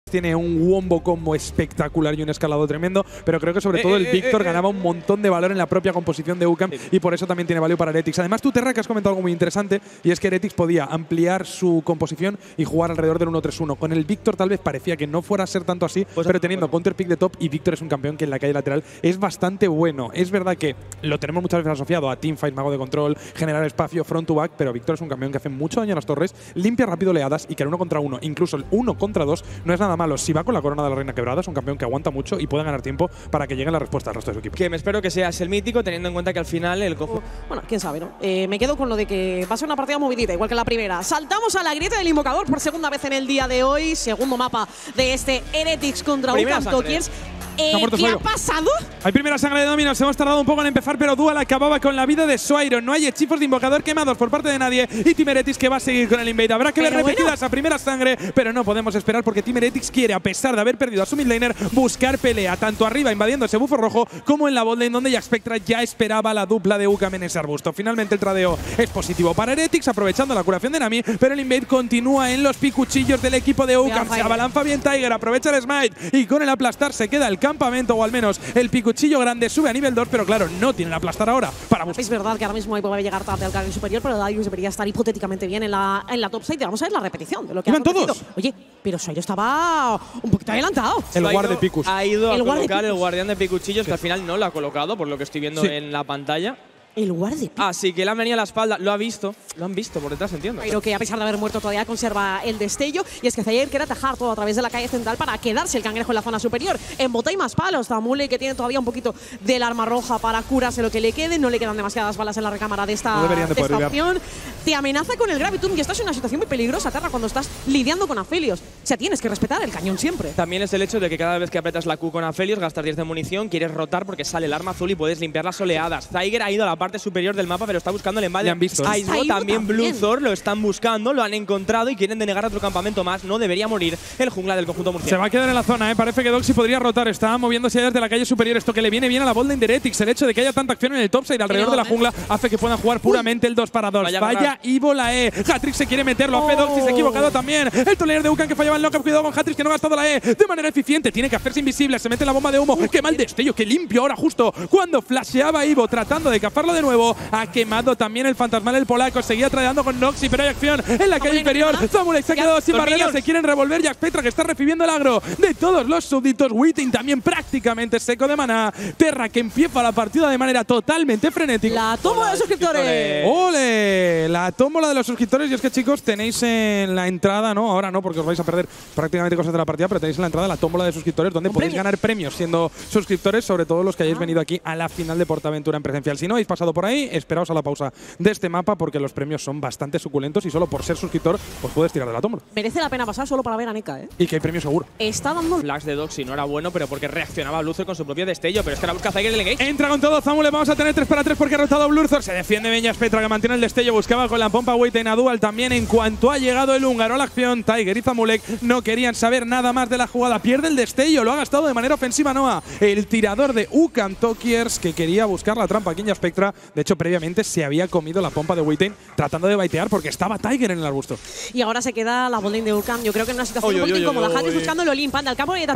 tiene un wombo combo espectacular y un escalado tremendo, pero creo que sobre todo el Víctor ganaba un montón de valor en la propia composición de UCAM y por eso también tiene valor para Heretics. Además, tú, Terra, que has comentado algo muy interesante, y es que Heretics podía ampliar su composición y jugar alrededor del 1-3-1. Con el Víctor tal vez parecía que no fuera a ser tanto así, pero teniendo counter pick de top, y Víctor es un campeón que en la calle lateral es bastante bueno. Es verdad que lo tenemos muchas veces asociado a teamfight, mago de control, generar espacio, front to back, pero Víctor es un campeón que hace mucho daño a las torres, limpia rápido oleadas y que el 1 contra 1, incluso el 1 contra 2, no es nada malo. Si va con la corona de la reina quebrada, es un campeón que aguanta mucho y puede ganar tiempo para que llegue la respuesta al resto de su equipo. Que me espero que seas el mítico, teniendo en cuenta que al final el cojo… Bueno, quién sabe, ¿no? Me quedo con lo de que va a ser una partida movidita, igual que la primera. Saltamos a la grieta del invocador por segunda vez en el día de hoy. Segundo mapa de este Heretics contra UCAM Talkers. ¿Qué ha pasado? Hay primera sangre de Dominos, hemos tardado un poco en empezar, pero Dual acababa con la vida de Swairo. No hay hechizos de invocador quemados por parte de nadie y Team Heretics que va a seguir con el invade. Habrá que ver repetida esa primera sangre, pero no podemos esperar porque Team Heretics quiere, a pesar de haber perdido a su midlaner, buscar pelea, tanto arriba invadiendo ese bufo rojo como en la botlane donde Jack Spectra ya esperaba la dupla de UCAM en ese arbusto. Finalmente el tradeo es positivo para Heretics, aprovechando la curación de Nami, pero el invade continúa en los picuchillos del equipo de UCAM. Se abalanza bien Tiger, aprovecha el smite y con el aplastar se queda el campamento, o al menos el picuchillo grande sube a nivel 2, pero claro, no tiene el aplastar ahora para buscar. Es verdad que ahora mismo Ivo va a llegar tarde al carril superior, pero Darius debería estar hipotéticamente bien en la top side. Vamos a ver la repetición de lo que ha acontecido. Todos. Oye, pero Swairo estaba un poquito adelantado. El guard de Picus. Ha ido a colocar el guardián de picuchillos, que al final no lo ha colocado, por lo que estoy viendo en la pantalla. El guardia. Ah, sí, que le han venido a la espalda. Lo ha visto. Lo han visto por detrás, entiendo. Pero que a pesar de haber muerto todavía conserva el destello. Y es que Zaire quiere atajar todo a través de la calle central para quedarse el cangrejo en la zona superior. En bota y más palos. Tamule, que tiene todavía un poquito del arma roja para curarse lo que le quede. No le quedan demasiadas balas en la recámara de esta, opción. Te amenaza con el Gravitum y estás en una situación muy peligrosa, Terra, cuando estás lidiando con Aphelios. O sea, tienes que respetar el cañón siempre. También es el hecho de que cada vez que apretas la Q con Aphelios, gastas 10 de munición, quieres rotar porque sale el arma azul y puedes limpiar las oleadas. Tiger ha ido a la parte superior del mapa, pero está buscando el embate. Le han visto. Aizo también, Blue lo están buscando, lo han encontrado y quieren denegar a otro campamento más. No debería morir el jungla del conjunto murciano. Se va a quedar en la zona, Parece que Doxy podría rotar. Está moviéndose desde la calle superior. Esto que le viene bien a la botlane de Heretics. El hecho de que haya tanta acción en el topside alrededor de la jungla hace que puedan jugar puramente el 2 para 2. Vaya Ivo la E. Hatrix se quiere meterlo. Doxy se ha equivocado también. El toler de UCAM que fallaba el knockup. Cuidado con Hatrix que no ha gastado la E de manera eficiente. Tiene que hacerse invisible. Se mete la bomba de humo. Qué mal destello. Qué limpio ahora justo cuando flasheaba Ivo tratando de cafarlo de nuevo. Ha quemado también el fantasmal el polaco. Seguía tradeando con Noxy, pero hay acción en la calle inferior. Zamulek se ha quedado sin barrera. Se quieren revolver. Jack Spectra que está recibiendo el agro de todos los súbditos. Witting también prácticamente seco de maná. Terra que empieza la partida de manera totalmente frenética. La tómbola de suscriptores. ¡Ole! La tómbola de los suscriptores. Y es que, chicos, tenéis en la entrada, no, ahora no, porque os vais a perder prácticamente cosas de la partida, pero tenéis en la entrada la tómbola de suscriptores donde podéis ganar premios siendo suscriptores, sobre todo los que hayáis venido aquí a la final de Portaventura en presencial. Si no habéis pasado por ahí, esperaos a la pausa de este mapa porque los premios son bastante suculentos y solo por ser suscriptor os puedes tirar de la tómbola. Merece la pena pasar solo para ver a Neka, Y que hay premio seguro. Está dando flash de Doxy, no era bueno, pero porque reaccionaba Bluthor con su propio destello, pero es que ahora busca Tiger del engage. Entra con todo Zamule, vamos a tener 3 para 3 porque ha rotado Bluthor. Se defiende Beñas Petra que mantiene el destello, buscaba con la pompa Witten a Dual también. En cuanto ha llegado el húngaro a la acción, Tiger y Zamulek no querían saber nada más de la jugada. Pierde el destello, lo ha gastado de manera ofensiva Noah, el tirador de UCAM Talkers que quería buscar la trampa aquí en Spectra. De hecho, previamente se había comido la pompa de Witten tratando de baitear porque estaba Tiger en el arbusto. Y ahora se queda la botlane de UCAM. Yo creo que en una situación un poquito incómoda. Hatrix buscando el Olimp, anda al campo y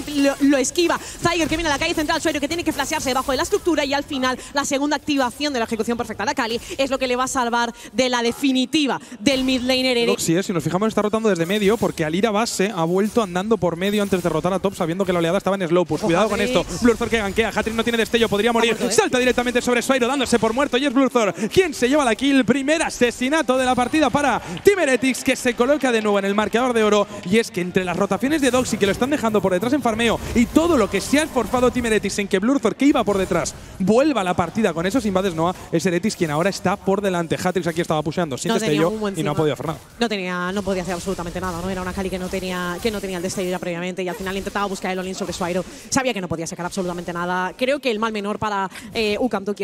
lo esquiva. Tiger que viene a la calle central, Swairo que tiene que flashearse debajo de la estructura y al final la segunda activación de la ejecución perfecta de Akali es lo que le va a salvar de la definitiva del mid laner Heretics. Sí, si nos fijamos está rotando desde medio porque al ir a base ha vuelto andando por medio antes de rotar a top sabiendo que la oleada estaba en slow. Pues cuidado con esto. Bluthor que gankea. Hatrix no tiene destello, podría morir. Salta directamente sobre Swairo dándose por muerto y es Bluthor quien se lleva la kill. Primer asesinato de la partida para Team Heretics que se coloca de nuevo en el marcador de oro. Y es que entre las rotaciones de Doxy que lo están dejando por detrás en farmeo y todo lo que se ha esforzado Team Heretics en que Bluthor que iba por detrás vuelva a la partida con esos invades Noah, es Heretics quien ahora está por delante. Hatrix aquí estaba pusheando sin destello y no ha podido hacer nada. No podía hacer absolutamente nada, ¿no? Era una Akali que no tenía el destello ya previamente y al final intentaba buscar el all-in sobre Swairo. Sabía que no podía sacar absolutamente nada. Creo que el mal menor para UCAM Talkers es que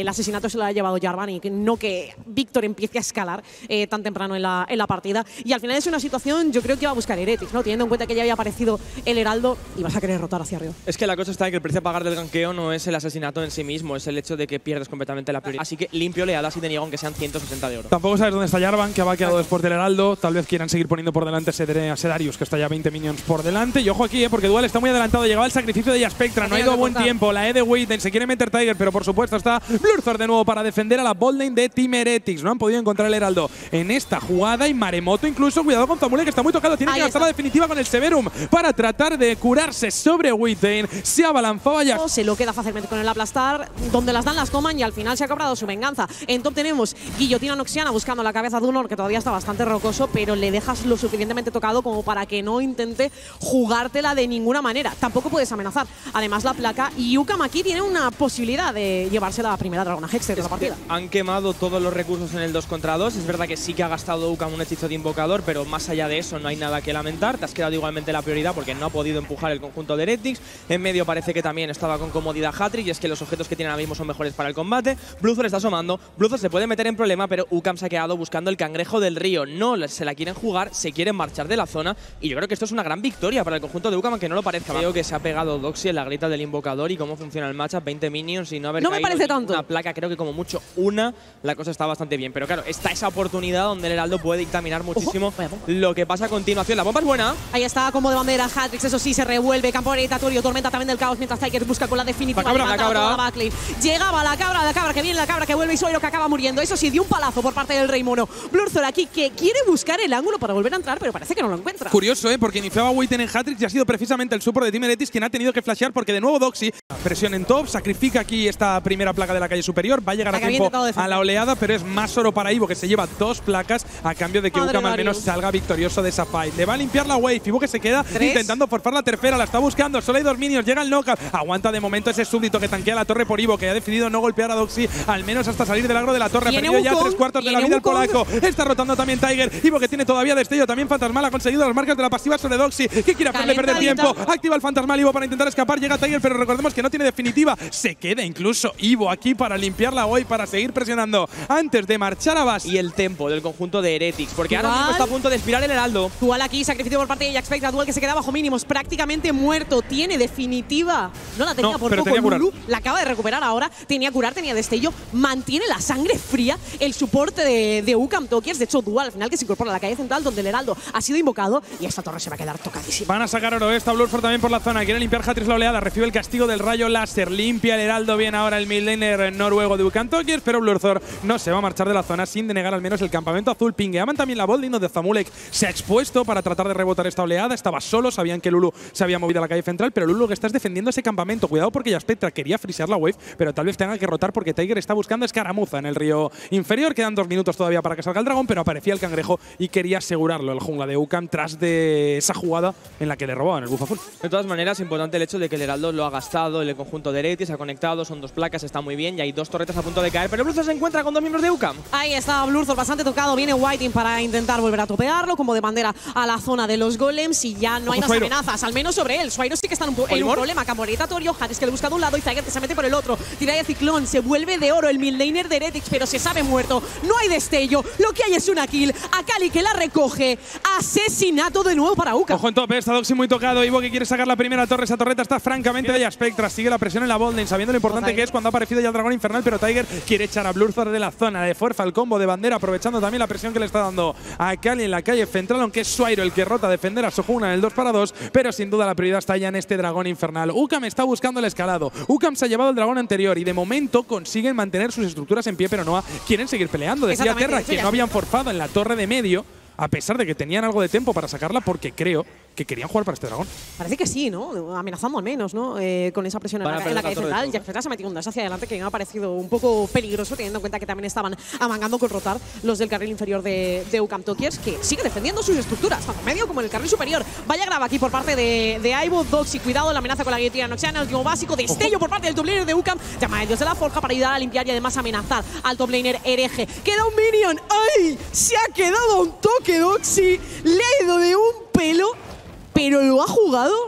asesinato se lo ha llevado Jarvan y no que Víctor empiece a escalar tan temprano en la partida. Y al final es una situación, yo creo que va a buscar Heretics, ¿no? Teniendo en cuenta que ya había aparecido el Heraldo y vas a querer rotar hacia arriba. Es que la cosa está en que el precio a pagar del ganqueo no es el asesinato en sí mismo, es el hecho de que pierdes completamente la prioridad. Así que limpio oleadas y te niego aunque sean 160 de oro. Tampoco sabes dónde está Jarvan, que ha vaqueado después del Heraldo. Tal vez quieran seguir poniendo por delante a Sedarius, que está ya 20 minions por delante. Y ojo aquí, porque Dual está muy adelantado. Llegaba el sacrificio de Spectra, no ha ido a buen tiempo. La E de Wayten, se quiere meter Tiger, pero por supuesto está Blurthor de nuevo para defender a la botlane de Team Heretics. No han podido encontrar el Heraldo en esta jugada. Y Maremoto incluso, cuidado con Zamule, que está muy tocado. Tiene que gastar la definitiva con el Severum para tratar de curarse sobre Wayten. Se abalanzaba ya. Se lo queda fácilmente con el aplastar, donde las dan las coman y al final se ha cobrado su venganza. En top tenemos Guillotina Noxiana buscando la cabeza de Unor, que todavía está bastante rocoso, pero le dejas lo suficientemente tocado como para que no intente jugártela de ninguna manera. Tampoco puedes amenazar. Además, la placa y UCAM aquí tiene una posibilidad de llevarse la primera Dragona Hextech de la partida. Han quemado todos los recursos en el 2 contra 2. Es verdad que sí que ha gastado UCAM un hechizo de invocador, pero más allá de eso no hay nada que lamentar. Te has quedado igualmente la prioridad porque no ha podido empujar el conjunto de Heretics. En medio parece que también estaba con comodidad Hattrick, y es que los objetos que tienen ahora mismo son mejores para el combate. Blurthor está asomando. Blurthor se puede meter en problema, pero UCAM se ha quedado buscando el cangrejo del río. No se la quieren jugar, se quieren marchar de la zona, y yo creo que esto es una gran victoria para el conjunto de UCAM, aunque no lo parezca. Creo que se ha pegado Doxy en la grita del invocador y cómo funciona el matchup, 20 minions y no haber caído me tanto. Una placa, creo que como mucho una, la cosa está bastante bien. Pero claro, está esa oportunidad donde el Heraldo puede dictaminar muchísimo lo que pasa a continuación. La bomba es buena. Ahí está, como de bandera, Hattrix, eso sí, se revuelve, campo gravitatorio, tormenta también del caos, mientras Tiger busca con la definitiva. La cabra. Llegaba la cabra que viene, la cabra que vuelve y Suero que acaba muriendo. Eso sí, dio un palazo por parte del Rey Mono. Blurthor aquí que quiere buscar el ángulo para volver a entrar, pero parece que no lo encuentra. Curioso, porque iniciaba Wayten en Hattrick y ha sido precisamente el support de Team Heretics quien ha tenido que flashear, porque de nuevo Doxy presión en top, sacrifica aquí esta primera placa de la calle superior, va a llegar a tiempo a la oleada, pero es más oro para Ivo, que se lleva 2 placas a cambio de que UCAM al menos salga victorioso de esa fight. Le va a limpiar la wave, Ivo que se queda intentando forfar la tercera, la está buscando, solo hay 2 minions, llega el knockout, aguanta de momento ese súbdito que tanquea la torre por Ivo, que ha decidido no golpear a Doxy, al menos hasta salir del agro de la torre, ha perdido ya 3/4 de la vida el polaco, está rotando también Tiger, Ivo que tiene todavía destello, también Fantasmal ha conseguido las marcas de la pasiva sobre Doxy, que quiere hacerle perder tiempo, activa el Fantasmal Ivo para intentar escapar, llega Tiger, pero recordemos que no tiene definitiva, se queda incluso Ivo aquí para limpiar la wave, para seguir presionando antes de marchar a base. Y el tempo del conjunto de Heretics, porque ahora mismo está a punto de expirar el Heraldo. Dual aquí, sacrificio por parte de Jack Spectra, Dual que se queda bajo mínimos, prácticamente muerto, tiene definitiva. No la tenía por poco, Lulu la acaba de recuperar ahora, tenía curar, tenía destello, mantiene la sangre fría, el soporte de UCAM Tokiers, de hecho Dual al final que se incorpora a la calle central donde el Heraldo ha sido invocado y esta torre se va a quedar tocadísima. Van a sacar oro, está Blurthor también por la zona, quiere limpiar Hattrick la oleada, recibe el castigo del rayo láser, limpia el Heraldo bien ahora el midlaner noruego de UCAM Tokiers, pero Blurthor no se va a marchar de la zona sin denegar al menos el campamento azul. Pingueaban también la botlane donde Zamulek se ha expuesto para tratar de rebotar esta oleada, estaba solo, sabían que Lulu se había movido a la calle central, pero Lulu que estás defendiendo ese campamento, cuidado porque ya Spectra quería frisear la wave, pero tal vez tenga que rotar porque Tiger está buscando escaramuza en el río inferior, quedan 2 minutos todavía para que salga el dragón, pero aparecía el cangrejo y quería asegurarlo el jungla de UCAM tras de esa jugada en la que le robaban el buff azul. De todas maneras, importante el hecho de que el Heraldo lo ha gastado, el conjunto de Heretics ha conectado, son 2 placas, está muy bien y hay 2 torretas a punto de caer, pero Blurthor se encuentra con 2 miembros de UCAM. Ahí está Blurthor bastante tocado, viene Whiting para intentar volver a topearlo, como de bandera a la zona de los golems y ya no hay más amenazas, al menos sobre él. Suairo sí que está en un problema, camoritario, Hattrick que le busca de un lado y Tiger que se mete por el otro, tira de ciclón, se vuelve de oro el midlaner de Heretics, pero se sabe muerto, no hay destello, lo que hay es una kill, Akali que la recoge, asesinato de nuevo para UCAM. Ojo en tope, está Doxy muy tocado, Ivo que quiere sacar la primera torre, esa torreta está francamente de Spectra, sigue la presión en la botlane, sabiendo lo importante que es cuando ha aparecido ya el dragón infernal, pero Tiger quiere echar a Blurthor de la zona, le fuerza el combo de bandera, aprovechando también la presión que le está dando a Akali en la calle central, aunque es Suairo el que rota a defender a su jungla en el 2 para 2, pero sin duda la prioridad está ya en este dragón infernal. UCAM está buscando el escalado, UCAM se ha llevado el dragón anterior y de momento consiguen mantener sus estructuras en pie, pero no quieren seguir peleando. Decía Terra que no habían forzado en la torre de medio, a pesar de que tenían algo de tiempo para sacarla, porque creo que querían jugar para este dragón. Parece que sí, ¿no? Amenazando al menos, ¿no? Con esa presión en la calle central. Jack Spectra se ha metido un dash hacia adelante que me ha parecido un poco peligroso, teniendo en cuenta que también estaban amagando con rotar los del carril inferior de UCAM Tokiers, que sigue defendiendo sus estructuras, tanto medio como en el carril superior. Vaya graba aquí por parte de Ivo, Doxy, cuidado, la amenaza con la guillotina noxiana, el último básico, destello por parte del top laner de UCAM, llama a ellos de la forja para ayudar a limpiar y además amenazar al top laner hereje. Queda un minion, ¡ay! Se ha quedado a un toque Doxy, le ha ido de un pelo, pero lo ha jugado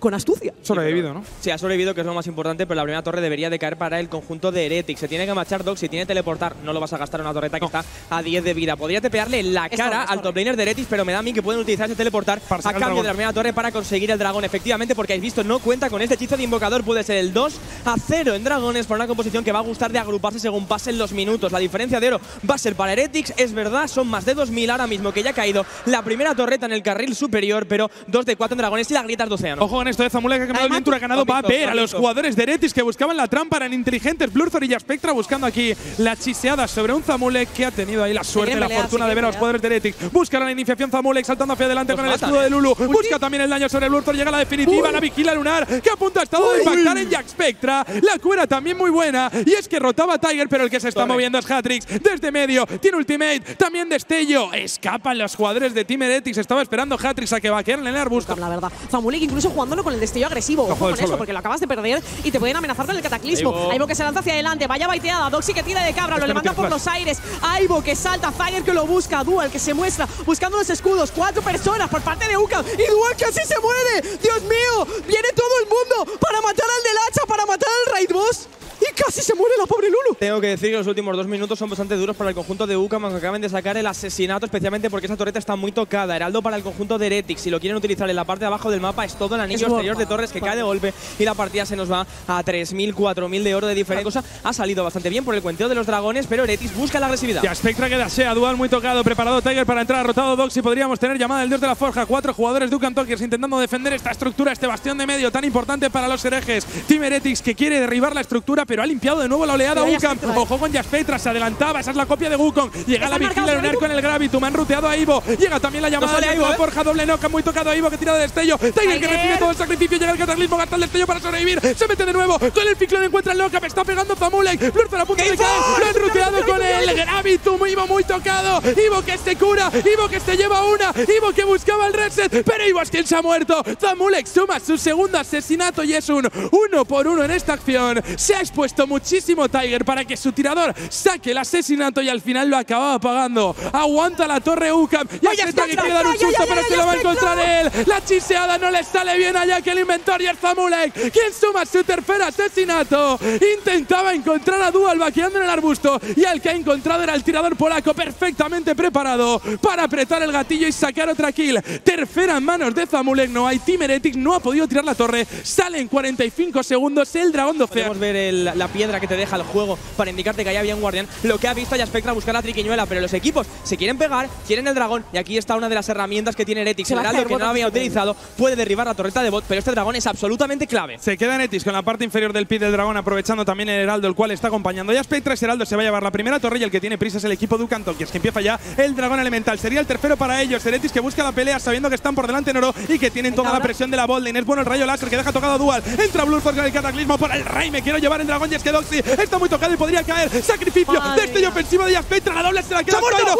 con astucia. Sobrevivido, ¿no? Sí, ha sobrevivido, que es lo más importante, pero la primera torre debería de caer para el conjunto de Heretics. Se tiene que marchar Doc, si tiene teleportar, no lo vas a gastar en una torreta que está a 10 de vida. Podría tepearle la cara al top laner de Heretics, pero me da a mí que pueden utilizar ese teleportar a cambio de la primera torre para conseguir el dragón. Efectivamente, porque habéis visto, no cuenta con este hechizo de invocador. Puede ser el 2-0 en dragones por una composición que va a gustar de agruparse según pasen los minutos. La diferencia de oro va a ser para Heretics, es verdad, son más de 2000 ahora mismo, que ya ha caído la primera torreta en el carril superior, pero 2 de 4 en dragones y las grietas de océano. Ojo con esto de Zamulek, que ha ganado el Ventura, ha ganado. Va a ver a los jugadores de Heretics que buscaban la trampa, eran inteligentes. Blurthor y Spectra buscando aquí la chiseada sobre un Zamulek que ha tenido ahí la suerte y la fortuna de ver a los jugadores de Heretics. Busca la iniciación Zamulek saltando hacia adelante con el escudo de Lulu. Busca también el daño sobre Blurthor, llega la definitiva, la vigila lunar que a punto ha estado de impactar en Spectra. La cura también muy buena y es que rotaba Tiger, pero el que se está moviendo es Hatrix desde medio. Tiene ultimate, también destello. Escapan los jugadores de Team Heretics. Estaba esperando Hatrix a que vaquearan en el arbusto. La verdad, Zamulek incluso jugándolo con el destello agresivo. Ojo con eso, porque lo acabas de perder y te pueden amenazar con el cataclismo. Aibo que se lanza hacia adelante, vaya baiteada. Doxy que tira de cabra, lo levanta por los aires. Aibo que salta, Tiger que lo busca, Dual que se muestra buscando los escudos. 4 personas por parte de UCAM y Dual casi se muere. Dios mío, viene todo el mundo para matar al del hacha, para matar al raid boss. Y casi se muere la pobre Lulu. Tengo que decir que los últimos 2 minutos son bastante duros para el conjunto de UCAM, aunque acaban de sacar el asesinato, especialmente porque esa torreta está muy tocada. Heraldo para el conjunto de Heretics. Si lo quieren utilizar en la parte de abajo del mapa, es todo el anillo exterior de torres que cae de golpe y la partida se nos va a 3000, 4000 de oro de diferencia. Cosa ha salido bastante bien por el cuenteo de los dragones, pero Heretics busca la agresividad. Ya Spectra queda sea, Dual muy tocado, preparado Tiger para entrar, rotado Doxy. Podríamos tener llamada del dios de la forja. 4 jugadores de UCAM Talkers intentando defender esta estructura, este bastión de medio tan importante para los herejes. Team Heretics que quiere derribar la estructura, pero ha limpiado de nuevo la oleada UCAM. Ojo con Spectra, se adelantaba, esa es la copia de Wukong. Llega la vigilia lunar con el Gravitum, han ruteado a Ivo. Llega también la llamada de la forja, doble knock, muy tocado a Ivo que tira de destello. Tiger que recibe todo el sacrificio, llega el cataclismo, gasta el destello para sobrevivir. Se mete de nuevo con el ciclón, encuentra el knock, está pegando Zamulek. Blurthor a punto de caer, lo han ruteado con el Gravitum. Ivo muy tocado, Ivo que se cura, Ivo que se lleva una, Ivo que buscaba el reset, pero Ivo es quien se ha muerto. Zamulek suma su segundo asesinato y es un 1 por 1 en esta acción. Se ha expuesto muchísimo Tiger para que su tirador saque el asesinato y al final lo acababa pagando. Aguanta la torre UCAM. Y Spectra que quiere dar un susto, pero se lo va a encontrar él. La chiseada no le sale bien allá que el inventor y el Zamulek, quien suma su tercer asesinato. Intentaba encontrar a Dual vaqueando en el arbusto y al que ha encontrado era el tirador polaco perfectamente preparado para apretar el gatillo y sacar otra kill. Tercera en manos de Zamulek. No hay Team Heretics, no ha podido tirar la torre. Sale en 45 segundos el dragón de océano. Podemos ver la piedra que te deja el juego para indicarte que ahí había un guardián. Lo que ha visto ya Spectra buscar la triquiñuela, pero los equipos se quieren pegar, quieren el dragón y aquí está una de las herramientas que tiene Heretics. El heraldo que no lo había utilizado puede derribar la torreta de bot, pero este dragón es absolutamente clave. Se queda Heretics con la parte inferior del pit del dragón, aprovechando también el heraldo, el cual está acompañando ya Spectra. Ese heraldo se va a llevar la primera torre y el que tiene prisa es el equipo de UCAM Talkers, que empieza ya el dragón elemental. Sería el tercero para ellos. Heretics que busca la pelea sabiendo que están por delante en oro y que tienen toda la presión de la botlane. Es bueno el rayo láser que deja tocado a Dual. Entra Blurthor con el cataclismo por el rey. Me quiero llevar el dragón y es que Doxy está muy tocado y podría caer. Sacrificio, destello ofensivo de Spectra, la doble se la queda Cairo.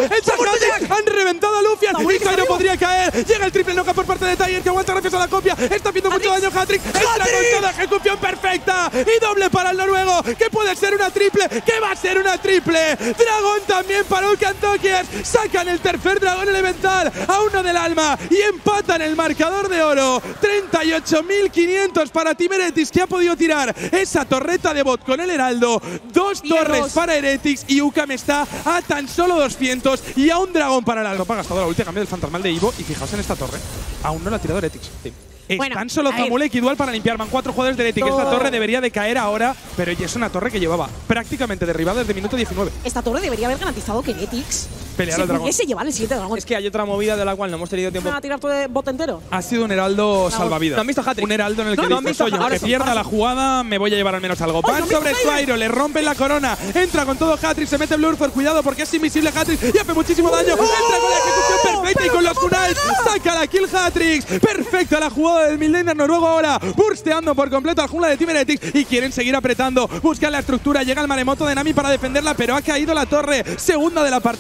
Han reventado a Lufian y Cairo podría caer. Llega el triple knock por parte de Tiger que aguanta gracias a la copia. Está haciendo mucho daño Hatrix. Entra con toda ejecución perfecta y doble para el noruego, que puede ser una triple, que va a ser una triple. Dragón también para UCAM Talkers. Sacan el tercer dragón elemental a 1 del alma y empatan el marcador de oro. 38.500 para Team Heretics, que ha podido tirar esa torreta de bot con el heraldo. 2 torres para Heretics y UCAM está a tan solo 200 y a un dragón para el alma. Ha gastado la ulti, cambio del fantasmal de Ivo y fijaos en esta torre. Aún no la ha tirado Heretics. Sí. Están solo Zamulek y Dual para limpiar. Van 4 jugadores de Heretics. Esta torre debería de caer ahora, pero ya es una torre que llevaba prácticamente derribada desde minuto 19. Esta torre debería haber garantizado que Heretics pelear al dragón. pudiese llevar el siguiente dragón. Es que hay otra movida de la cual no hemos tenido tiempo. ¿Van a tirar todo el bot entero? Ha sido un heraldo salvavidas. ¿No han visto Hatrix? Un heraldo en el que dices, oye, aunque pierda la jugada, me voy a llevar al menos algo. Van sobre Spyro, le rompen la corona. Entra con todo Hatrix, se mete Blurthor. Cuidado porque es invisible Hatrix y hace muchísimo daño. Entra con la ejecución perfecta y con los kunais saca la kill Hatrix. Perfecta la jugada del midlaner noruego ahora. Bursteando por completo al jungla de Team Heretics y quieren seguir apretando. Buscan la estructura, llega el maremoto de Nami para defenderla, pero ha caído la torre. Segunda de la partida para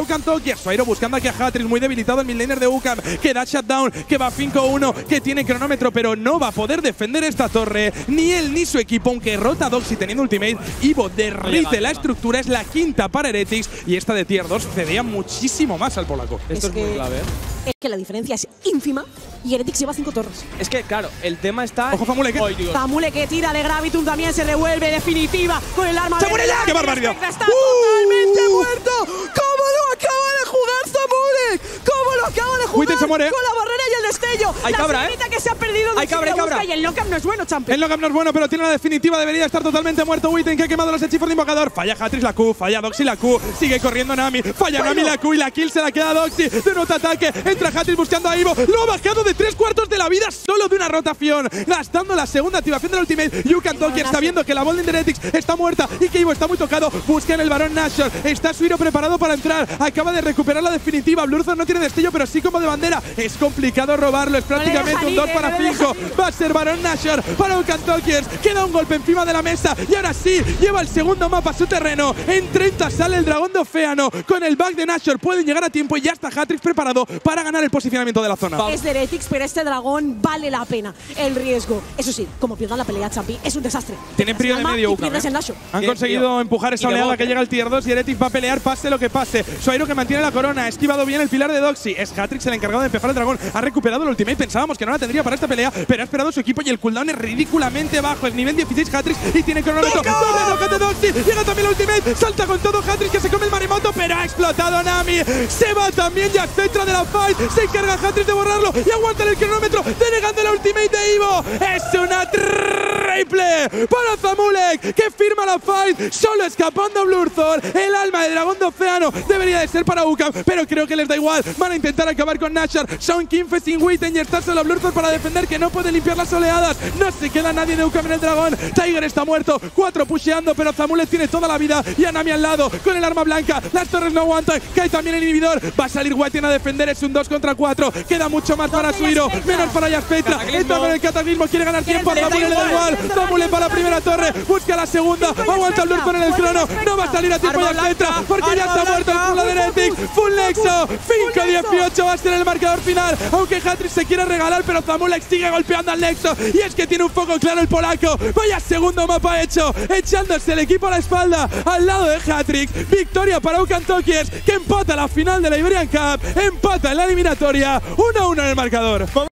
UCAM Talkiers. Suairo buscando aquí a Hatrix, muy debilitado el midlaner de UCAM, que da shutdown, que va 5-1, que tiene cronómetro, pero no va a poder defender esta torre, ni él ni su equipo, aunque rota Doxy teniendo ultimate. Ivo derrite la estructura, es la quinta para Heretics, y esta de tier 2 cedía muchísimo más al polaco. Esto es muy clave. Es que la diferencia es ínfima y Heretics lleva 5 torres. Es que, claro, el tema está… Ojo, Famule, que… Famule que tira de Gravitum, también se revuelve, definitiva, con el arma… ¡Se muere ya! ¡Qué barbaridad! ¡Está totalmente muerto! ¿Cómo lo acaba de jugar Famule? ¿Cómo lo acaba de jugar? Witten se muere. Con la barrera y el destello. Hay cabra, la que se ha perdido. Hay cabra, Y el knockup no es bueno, Champion. El knockup no es bueno, pero tiene la definitiva. Debería estar totalmente muerto Witten, que ha quemado los hechizos de invocador. Falla Hatrix la Q, falla Doxy la Q. Sigue corriendo Nami. Falla Nami la Q y la kill se la queda Doxy. De un ataque. Entra Hatrix buscando a Ivo. Lo ha bajado de 3/4 de la vida solo de una rotación. Gastando la segunda activación del ultimate. UCAM Talkiers está viendo que la bola de Heretics está muerta y que Ivo está muy tocado. Busca en el Barón Nashor. Está Suiro preparado para entrar. Acaba de recuperar la definitiva. Blurzor no tiene destello, pero sí como de bandera. Es complicado robarlo. Es prácticamente un 2 para 5. Va a ser Barón Nashor para UCAM Talkiers. Queda un golpe encima de la mesa. Y ahora sí, lleva el segundo mapa a su terreno. En 30 sale el dragón de Océano. Con el back de Nashor pueden llegar a tiempo y ya está Hatrix preparado para ganar el posicionamiento de la zona. Es de Heretics, pero este dragón vale la pena el riesgo. Eso sí, como pierdan la pelea, Champi, es un desastre. Tienen frío de medio UCAM. Han conseguido empujar esa oleada que llega al tier 2 y Heretics va a pelear pase lo que pase. Suairo que mantiene la corona, ha esquivado bien el pilar de Doxy. Es Hatrix el encargado de empujar el dragón. Ha recuperado el ultimate, pensábamos que no la tendría para esta pelea, pero ha esperado su equipo y el cooldown es ridículamente bajo. Es nivel 16 Hatrix y tiene cronómetro. ¡Doble knockout de Doxy! Llega también el ultimate, salta con todo Hatrix que se come el maremoto, pero ha explotado Nami. Se va también Jack Tetra de la fight. Se encarga Hatrix de borrarlo y aguanta el cronómetro, denegando la ultimate de Ivo. Es una triple para Famulek, que firma la fight, solo escapando Blurzor. El alma del dragón de Océano debería de ser para UCAM, pero creo que les da igual. Van a intentar acabar con Nashor. Son 15 sin Witten y está solo Blurzor para defender, que no puede limpiar las oleadas. No se queda nadie de UCAM en el dragón. Tiger está muerto, 4 pusheando, pero Famulek tiene toda la vida y a Nami al lado con el arma blanca. Las torres no aguantan, cae también el inhibidor. Va a salir Witten a defender, es un 2 contra 4. Queda mucho más para Suiro, menos para Jaspectra. Entra con el cataclismo, quiere ganar tiempo. A Famulek le da igual. Famulek para la primera torre, busca la segunda. Aguanta Blurzor en el crono. No va a salir a tiempo Jaspectra porque ya está muerto el full de Heretics. Full Nexo, 5-18 va a ser el marcador final. Aunque Hatrix se quiere regalar, pero Famulek sigue golpeando al Nexo. Y es que tiene un foco claro el polaco. Vaya segundo mapa hecho, echándose el equipo a la espalda al lado de Hatrix. Victoria para UCAM Talkiers, que empata la final de la Iberian Cup. Empata en la eliminatoria, 1-1 en el marcador.